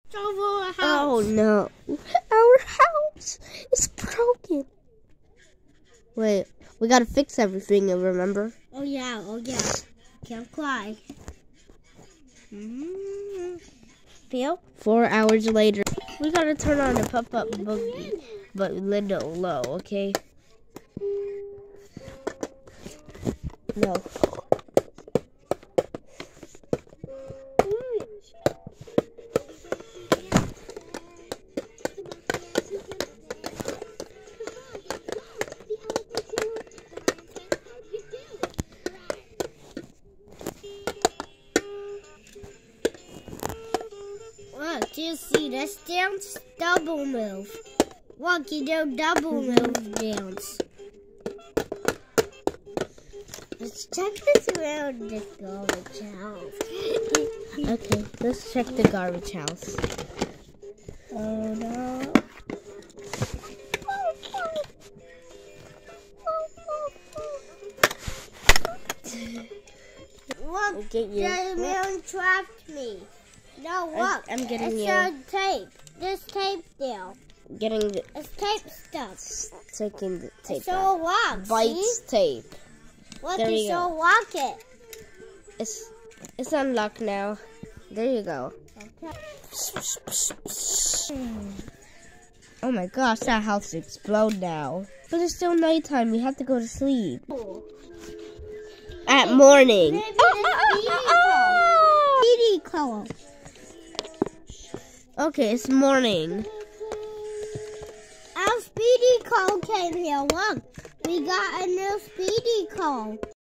Oh no, our house is broken. Wait, we gotta fix everything, remember? Oh yeah. Can't cry. Feel? 4 hours later, we gotta turn on the pop-up boogie, but little low, okay? No. Look, do you see this dance? Double move. Look, you do double move dance. Let's check this around the garbage house. Okay, let's check the garbage house. Oh no. Look, Get you. the man trapped me. No, look. I'm getting it's you. a tape. This tape there. Getting the It's tape stuff. taking the tape. It's all locked. Bites tape. Look, There we it's go. all lock it. It's unlocked now. There you go. Okay. Oh my gosh, that house explode now. But it's still nighttime. We have to go to sleep. At morning. Maybe it's speedy color. Okay, it's morning. Our speedy call came here. Look, we got a new speedy call.